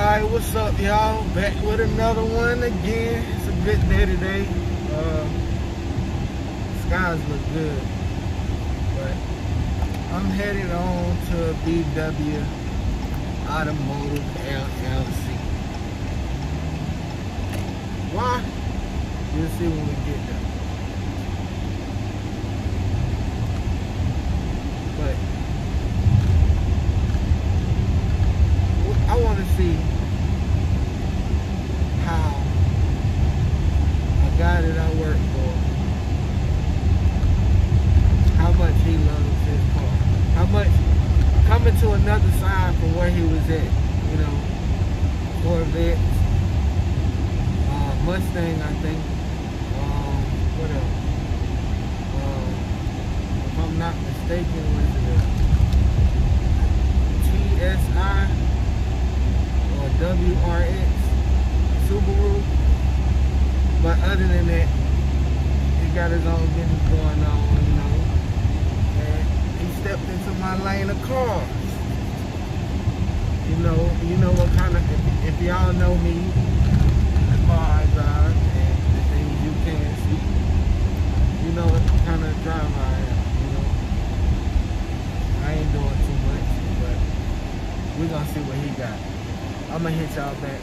Alright, what's up, y'all? Back with another one again. It's a good day today. Skies look good. But I'm headed on to VW Automotive LLC. Why? You'll see when we get there. But I want to see how a guy that I work for, how much he loves his car, how much coming to another side from where he was at, you know, Corvettes, Mustang, I think, what else? If I'm not mistaken, was it a TSI? Or WRX Subaru, but other than that, he got his own business going on, you know, and he stepped into my lane of cars. You know what kind of, if y'all know me, the car I drive and the things you can't see, you know what kind of driver I am, you know. I ain't doing too much, but we're gonna see what he got. I'm gonna hit y'all back.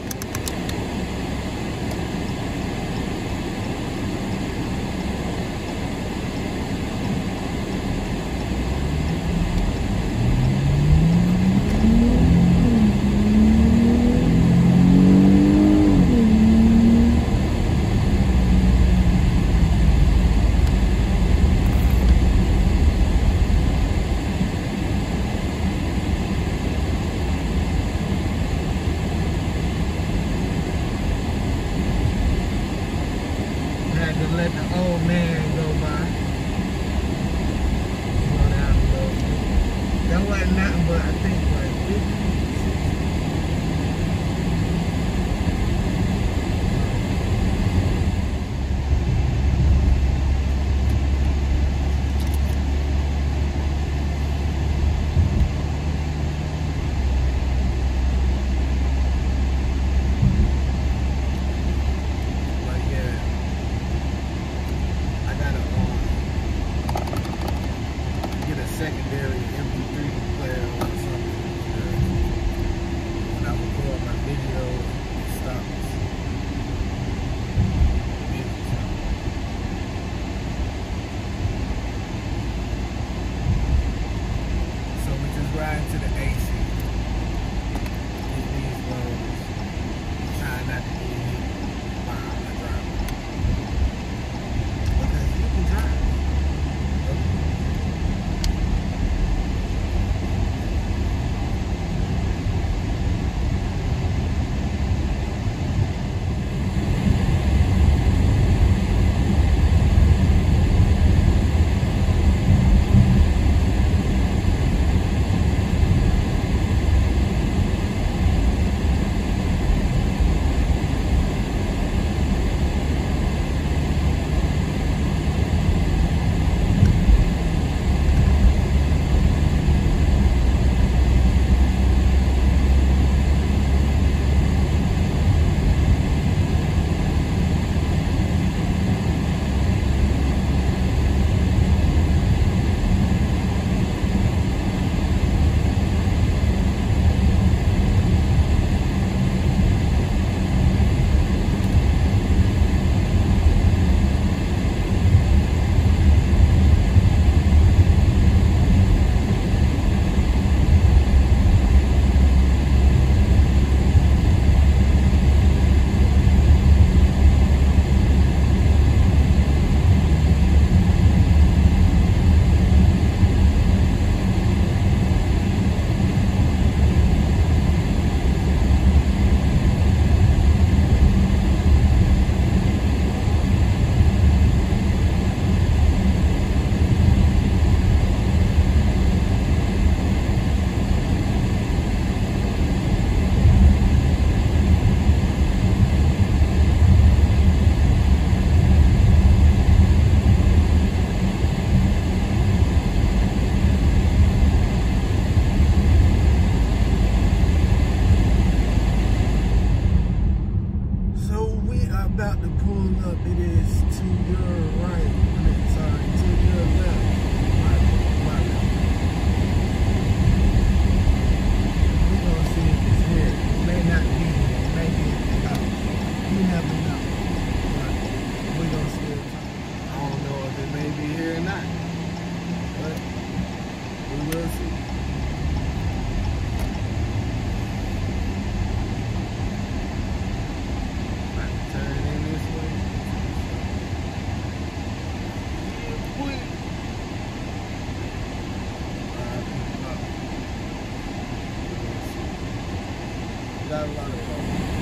got a lot of fun.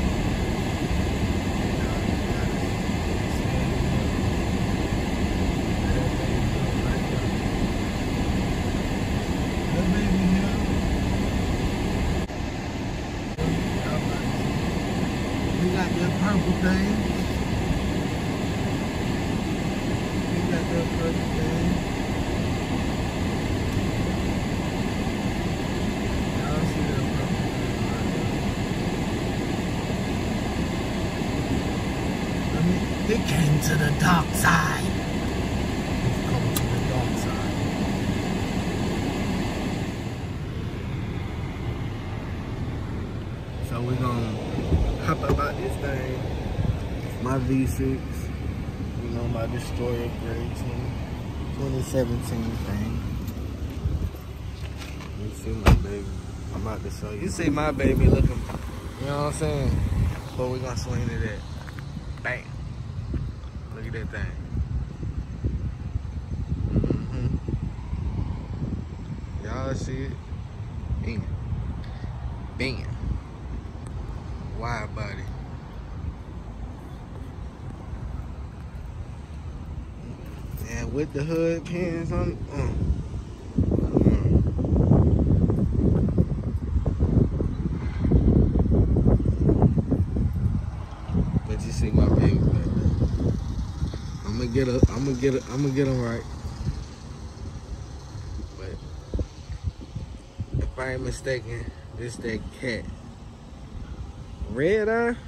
We got that purple thing. We got that purple thing. Y'all see that purple thing right there. It came to the dark side. It's coming to the dark side. So we're gonna hop about this thing. My V6, you know, my Destroyer Gray 2017 thing. You see my baby. I'm about to show you. You see my baby looking, you know what I'm saying? But we're gonna swing it at. Bam. Look at that thing. Y'all see it? Bam. Bam. Wide body. And with the hood pins on But you see my baby right there. I'm gonna get him right. But if I ain't mistaken, this that cat. Red eye?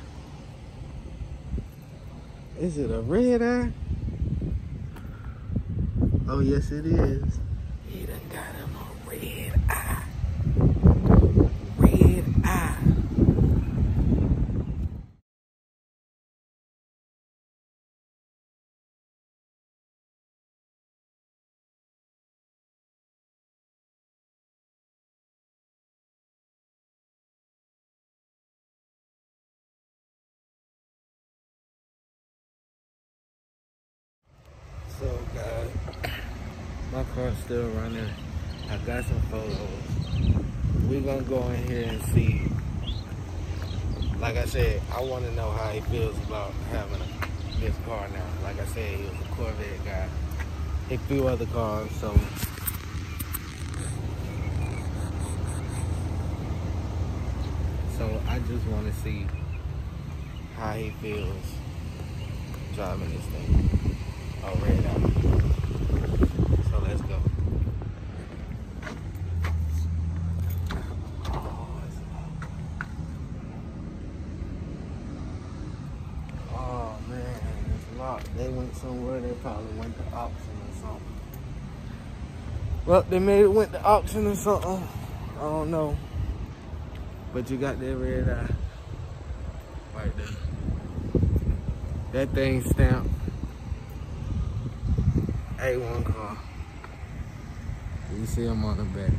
Is it a red eye? Oh, yes, it is. He done got him a red eye. Red eye. So guys, my car's still running. I got some photos. We're gonna go in here and see. Like I said, I want to know how he feels about having this car now. Like I said, he was a Corvette guy. A few other cars, so I just want to see how he feels driving this thing. Oh, red eye. So let's go. Oh man, it's locked. They went somewhere. They probably went to auction or something. Well, they went to auction or something. I don't know. But you got that red eye right there. That thing stamped A1 car. You see him on the back.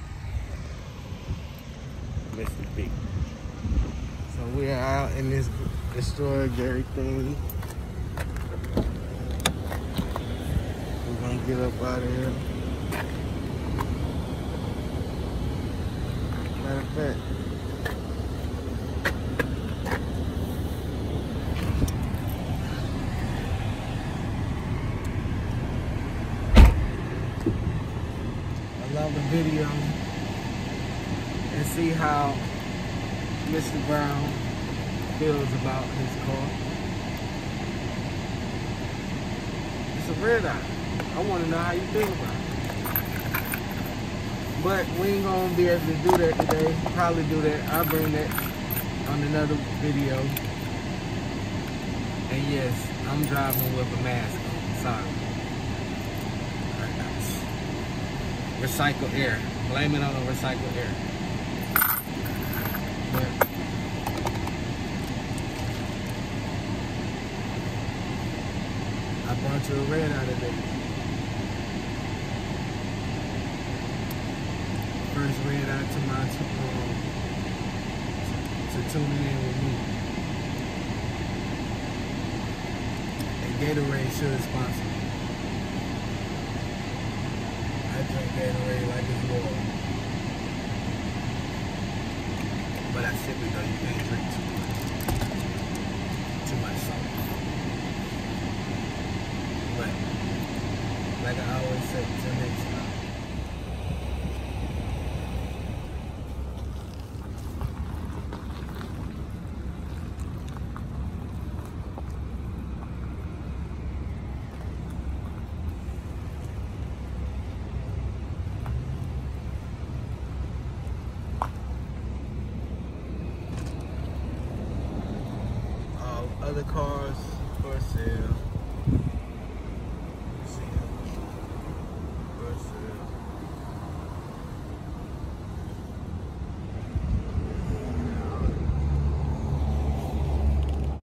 Mr. B. So we're out in this Destroyer Gary thing. We're gonna get up out of here. Matter of fact, love the video and see how Mr. Brown feels about his car. It's a red eye. I want to know how you feel about it. But we ain't gonna be able to do that today. Probably do that. I'll bring that on another video. And yes, I'm driving with a mask on. Sorry. Recycled air. Blame it on the recycled air. But I brought you a red eye today. First red eye to my to tuning in with me. And Gatorade should sponsor me. I drink Gatorade like it's water. But I simply know you can't drink too much salt. But like I always say, till next time. Other cars for sale.